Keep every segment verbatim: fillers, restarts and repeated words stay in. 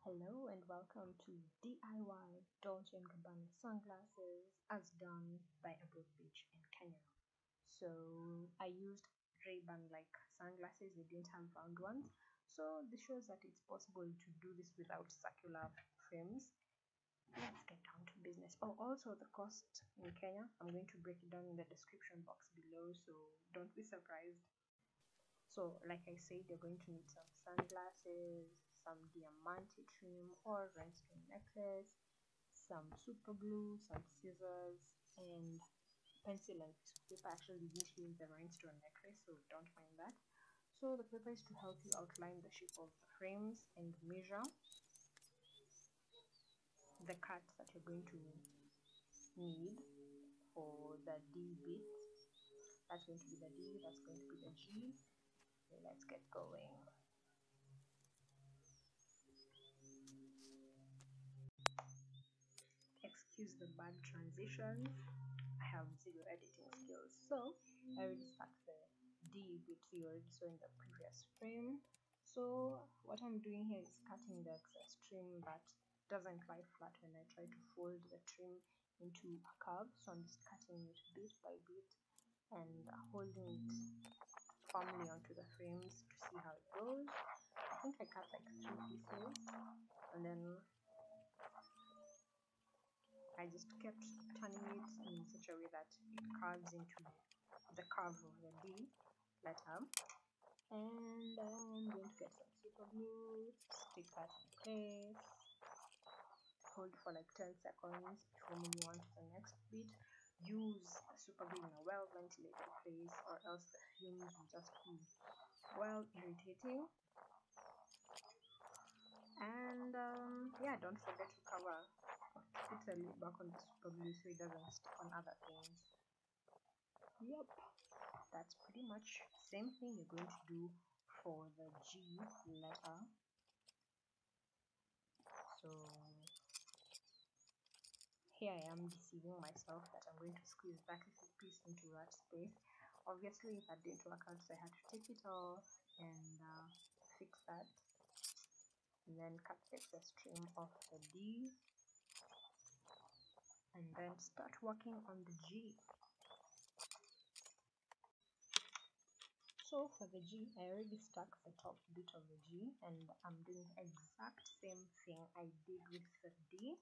Hello and welcome to D I Y Dolce and Gabbana sunglasses as done by Abroad Beach in Kenya. So I used Ray-Ban like sunglasses, they didn't have round ones. So this shows that it's possible to do this without circular frames. Let's get down to business. Oh, also the cost in Kenya, I'm going to break it down in the description box below, so don't be surprised. So like I said, you're going to need some sunglasses, some diamante trim or rhinestone necklace, some super glue, some scissors, and pencil and piece of paper. Actually, you didn't use the rhinestone necklace, so don't mind that. So the paper is to help you outline the shape of the frames and measure the cut that you're going to need for the D bit. That's going to be the D, that's going to be the G. So let's get going. Excuse the bad transitions, I have zero editing skills. So I already stuck the D bit you already saw in the previous frame. So what I'm doing here is cutting the excess trim that doesn't lie flat when I try to fold the trim into a curve. So I'm just cutting it bit by bit and holding it firmly onto the frames to see how it goes. I think I cut like three pieces and then I just kept turning it in such a way that it curves into the curve of the D letter. And I'm going to get some super glue, stick that in place, hold for like ten seconds before moving on to the next bit. Use the super glue in a well ventilated place or else the fumes will just be well irritating. And um, yeah, don't forget to cover or put a lid back on the super glue so it doesn't stick on other things. Yep, that's pretty much the same thing you're going to do for the G letter. So here I am deceiving myself that I'm going to squeeze that little piece into that space. Obviously that didn't work out, so I had to take it off and uh, fix that, and then cut the excess trim off the D and then start working on the G. So for the G, I already stuck the top bit of the G and I'm doing the exact same thing I did with the D.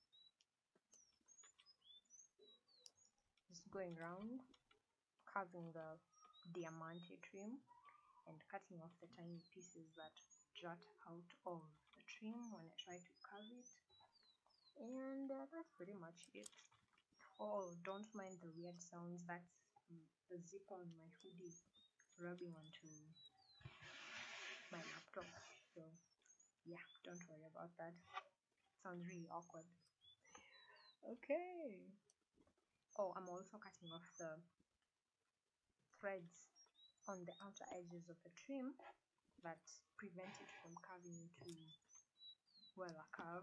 Just going around, carving the diamante trim and cutting off the tiny pieces that jut out of the trim when I try to carve it. And uh, that's pretty much it. Oh, don't mind the weird sounds. That's um, the zipper on my hoodie rubbing onto my laptop. So yeah, don't worry about that. Sounds really awkward. Okay. Oh, I'm also cutting off the threads on the outer edges of the trim that prevent it from carving into, well, a curve.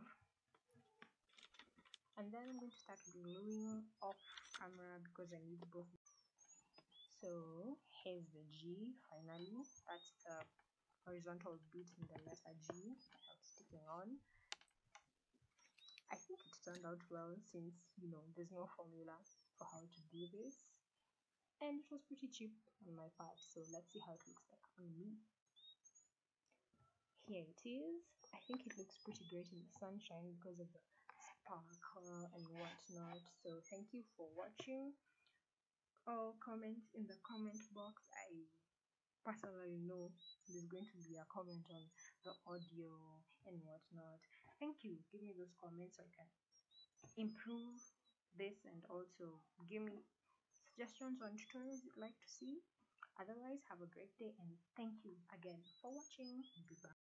And then I'm going to start gluing off camera because I need both. So here's the G finally. That's the horizontal bit in the letter G without sticking on. I think it turned out well since, you know, there's no formula for how to do this. And it was pretty cheap on my part, so let's see how it looks like on me. Here it is. I think it looks pretty great in the sunshine because of the sparkle and whatnot. So thank you for watching. All comments in the comment box. I personally know there's going to be a comment on the audio and whatnot. Thank you. Give me those comments so I can improve this and also give me suggestions on tutorials you'd like to see. Otherwise, have a great day and thank you again for watching. Goodbye.